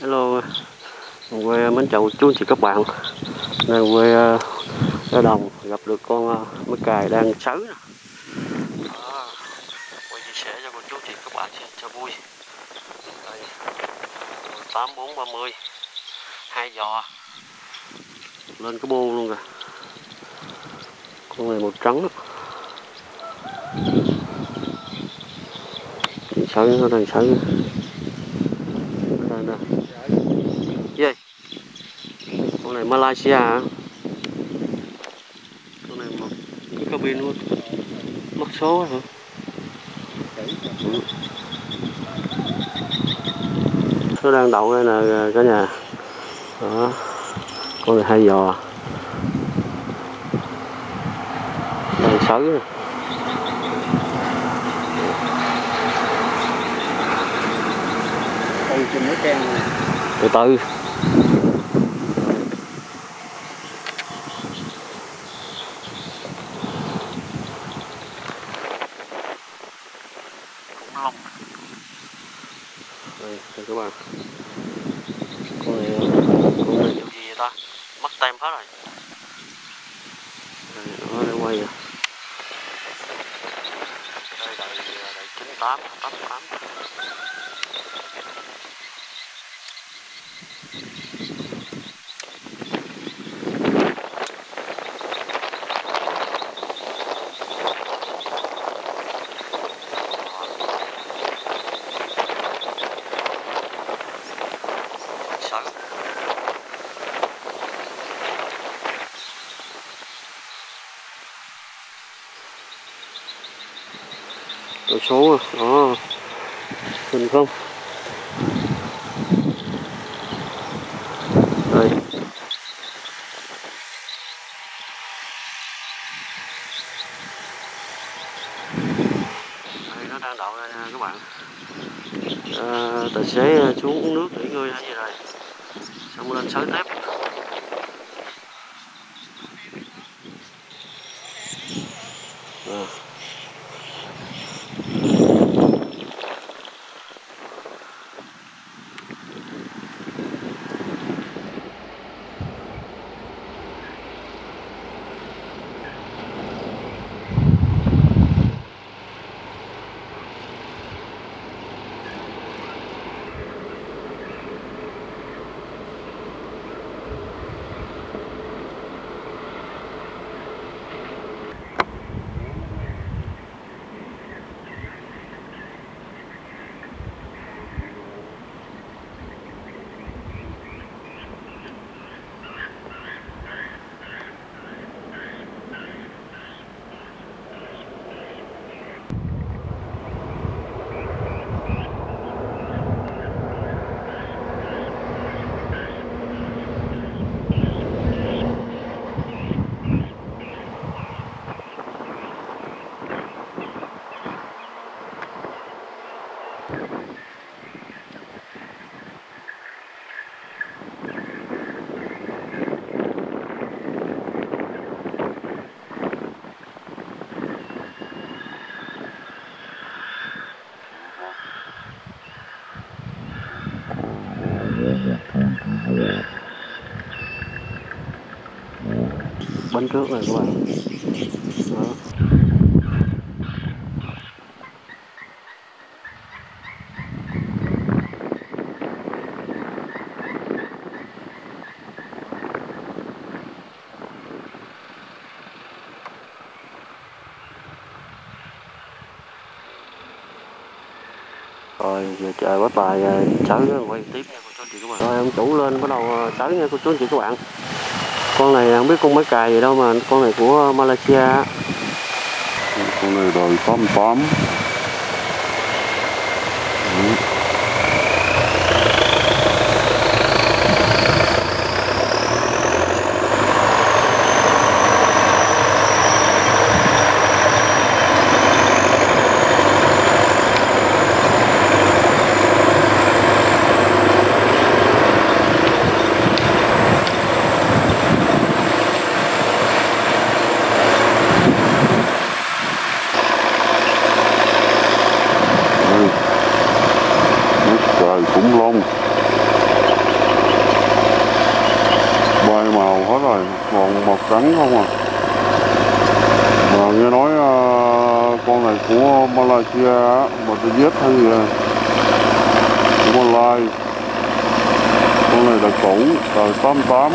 Hello, quê mến chào chú anh chị các bạn. Nên quê ở Đồng gặp được con mái cài đang sới nè. Quay chia sẻ cho cô chú chị các bạn cho vui. Đây, 8430 2 giò lên cái bô luôn rồi. Con này màu trắng đó. Sới nó đang sới. Đây nè. Gì? Con này Malaysia hả? Con này một cái cabin mất số hả? Nó đang đậu đây nè cả nhà. Đó. Con này 2 giò. Đang sới nè. Từ từ. Khủng long. Đây các bạn. Con này vụ gì vậy ta? Mất tem hết rồi. Đây, nó để quay rồi. Đây đợi 98 88. Đội số đó, xinh không? Đây. Đây nó đang đậu đây nè các bạn. Tài xế xuống uống nước nghỉ ngơi hay gì rồi, xong lên sới tiếp. Bánh trước này các bạn. Đó. Rồi giờ trời quá tài sới quay tiếp nha cô chú anh chị các bạn. Rồi ông chủ lên bắt đầu sới nha cô chú anh chị các bạn. Con này không biết con mái cài gì đâu mà con này của Malaysia. Con này đời 88. Khủng long. rồi, còn màu trắng không à. Mà nghe nói con này của Malaysia á, mà tôi giết hay gì à? Của Malai. Con này là cũ, đời 88.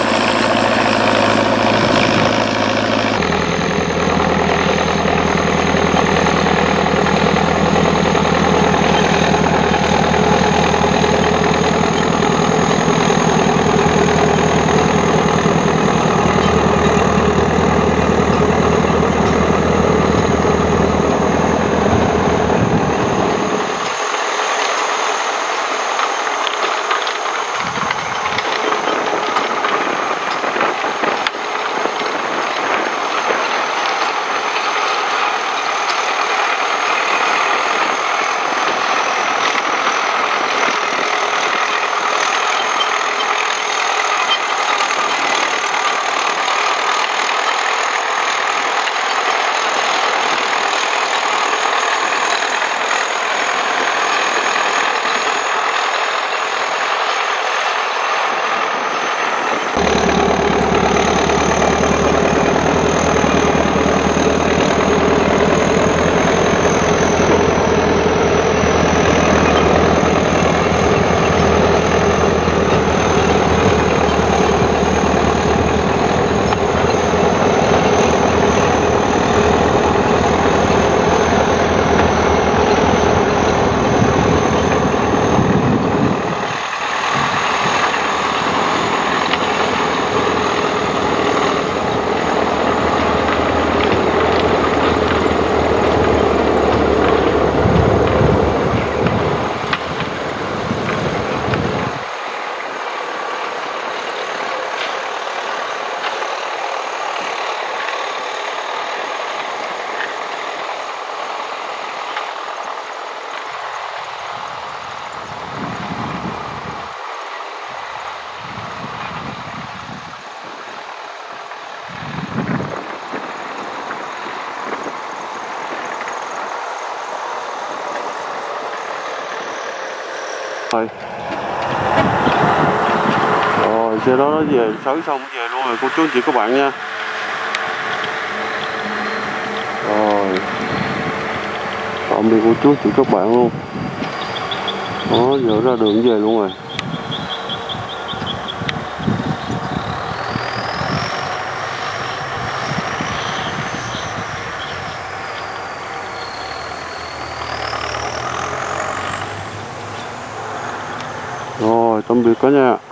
Rồi xe đó nó về sới xong nó về luôn rồi cô chú anh chị các bạn nha. Rồi tạm biệt cô chú anh chị các bạn luôn. Đó giờ ra đường về luôn rồi. Rồi tạm biệt cả nhà.